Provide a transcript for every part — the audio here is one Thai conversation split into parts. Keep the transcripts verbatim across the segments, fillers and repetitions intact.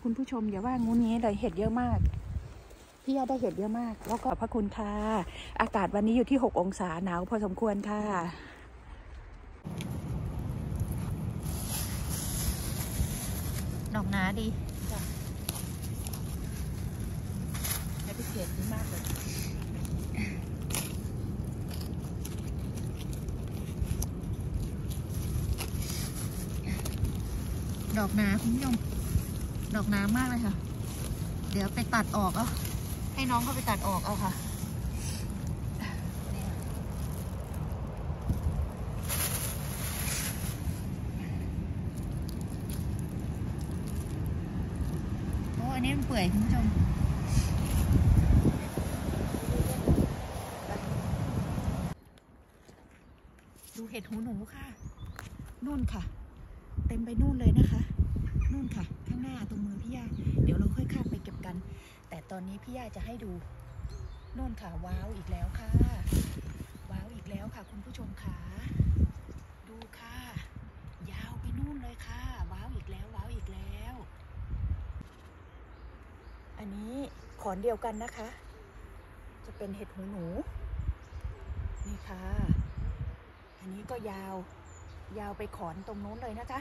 คุณผู้ชมอย่าว่างูนี้เลยเห็ดเยอะมากพี่ยาได้เห็ดเยอะมากแล้วก็ขอบพระคุณค่ะอากาศวันนี้อยู่ที่หกองศาหนาวพอสมควรค่ะดอกหนาดีจ้ะและพิเศษดีมากเลยดอกหนาคุณผู้ชมดอกหนามากเลยค่ะเดี๋ยวไปตัดออกเอาให้น้องเขาไปตัดออกเอาค่ะโอ้อันนี้มันเปื่อยคุณผู้ชมดูเห็ดหูหนูค่ะนู่นค่ะเต็มไปนู่นเลยนะคะนู่นค่ะข้างหน้าตรงมือพี่ย่าเดี๋ยวเราค่อยข้ามไปเก็บกันแต่ตอนนี้พี่ย่าจะให้ดูนู่นค่ะว้าวอีกแล้วค่ะว้าวอีกแล้วค่ะคุณผู้ชมค่ะดูค่ะยาวไปนู่นเลยค่ะว้าวอีกแล้วว้าวอีกแล้วอันนี้ขอนเดียวกันนะคะจะเป็นเห็ดหูหนูนี่ค่ะอันนี้ก็ยาวยาวไปขอนตรงนู้นเลยนะจ๊ะ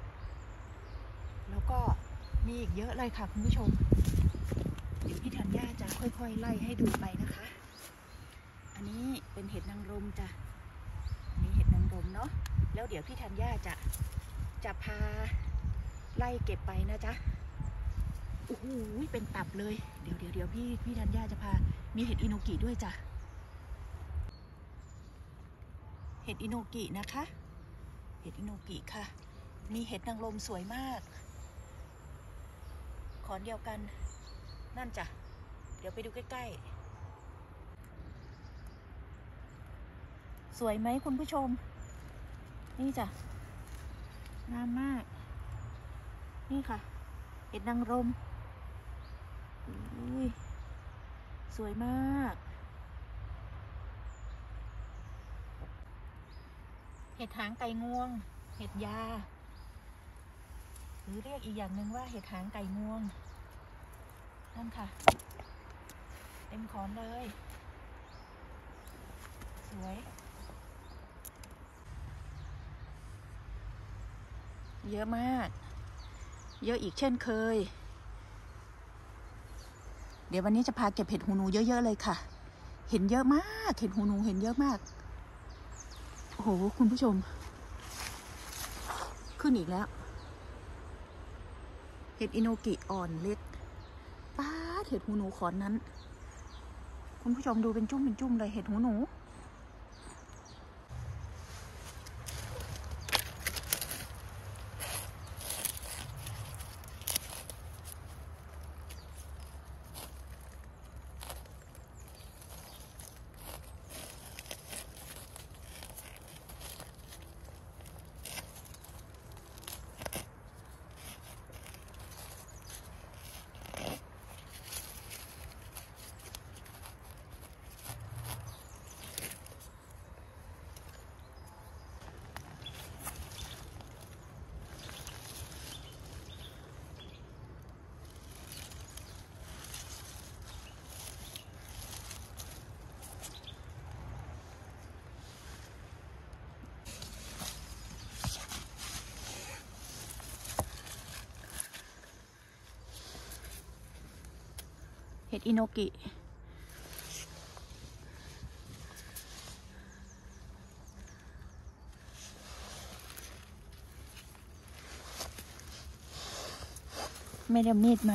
แล้วก็มีอีกเยอะเลยค่ะคุณผู้ชมเดี๋ยวพี่ธัญญาจะค่อยๆไล่ให้ดูไปนะคะอันนี้เป็นเห็ดนางรมจ้ะอันนี้เห็ดนางรมเนาะแล้วเดี๋ยวพี่ธัญญาจะจะพาไล่เก็บไปนะจ๊ะโอ้โหเป็นตับเลยเดี๋ยวเดี๋ยวเดี๋ยวพี่พี่ธัญญาจะพามีเห็ดอิโนกิด้วยจ้ะเห็ดอิโนกินะคะเห็ดอิโนกิค่ะมีเห็ดนางรมสวยมากขอนเดียวกันนั่นจ้ะเดี๋ยวไปดูใกล้ๆสวยไหมคุณผู้ชมนี่จ้ะงามมากนี่ค่ะเห็ดนางรมอุ้ยสวยมากเห็ดหางไก่งวงเห็ดยาหรือเรียกอีกอย่างหนึ่งว่าเห็ดหางไก่งวงนั่นค่ะเต็มขอนเลยสวยเยอะมากเยอะอีกเช่นเคยเดี๋ยววันนี้จะพาเก็บเห็ดหูหนูเยอะๆเลยค่ะเห็นเยอะมากเห็ดหูหนูเห็นเยอะมากโอ้โหคุณผู้ชมขึ้นอีกแล้วเห็ดอิโนกิอ่อนเล็กป้าเห็ดหูหนูขอนนั้นคุณผู้ชมดูเป็นจุ้มเป็นจุ้มเลยเห็ดหูหนูเห็ดอิโนกิไม่ได้มีดมา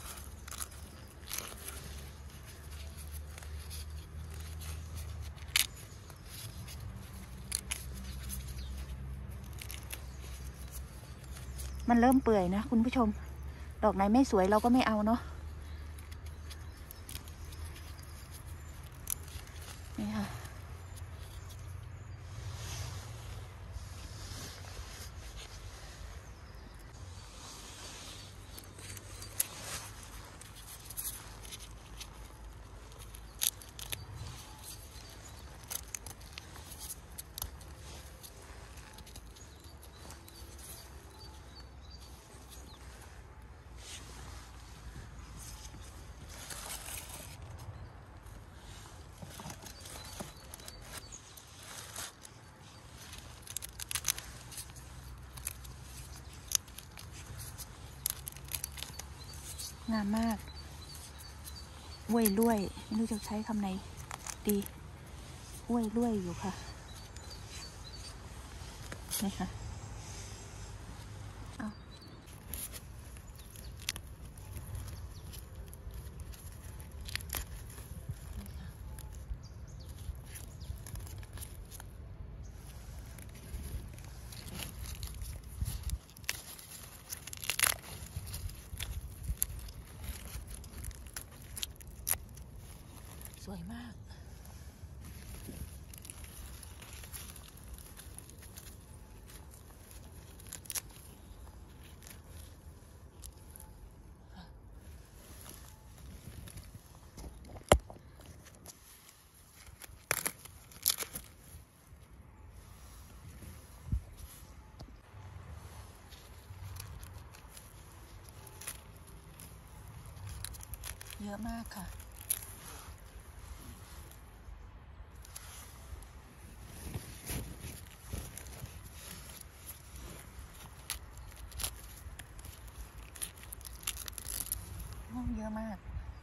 มันเริ่มเปื่อยนะคุณผู้ชมดอกไหนไม่สวยเราก็ไม่เอาเนาะนี่ค่ะงามมากห้วยลุ่ยไม่รู้จะใช้คำไหนดีห้วยลุ่ยอยู่ค่ะนี่ค่ะเอาสวยมากเยอะมากค่ะเยอะมาก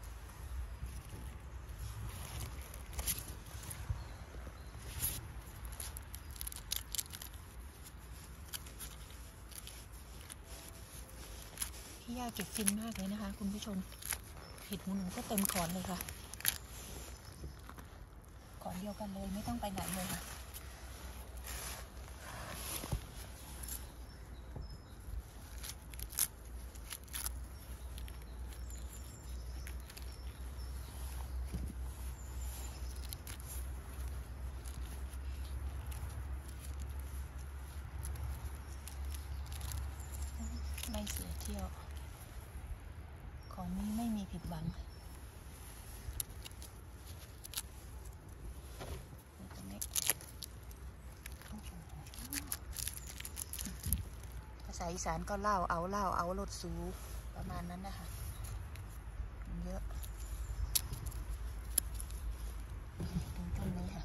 พี่ย่าเก็บฟินมากเลยนะคะคุณผู้ชมเห็ดหูหนูก็เต็มขอนเลยค่ะขอนเดียวกันเลยไม่ต้องไปไหนเลยค่ะไม่เสียเที่ยวของนี้ไม่มีผิดหวังภาษาอีสานก็เล่าเอาเล่าเอารถสูประมาณนั้นนะคะเยอะดูต้นนี้ค่ะ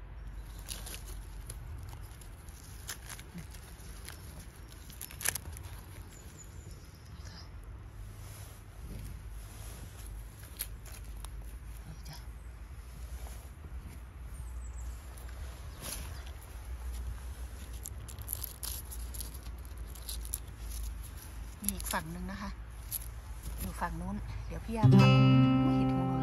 มีอีกฝั่งหนึ่งนะคะอยู่ฝั่งนู้นเดี๋ยวพี่ยาพาเห็ดหูหนู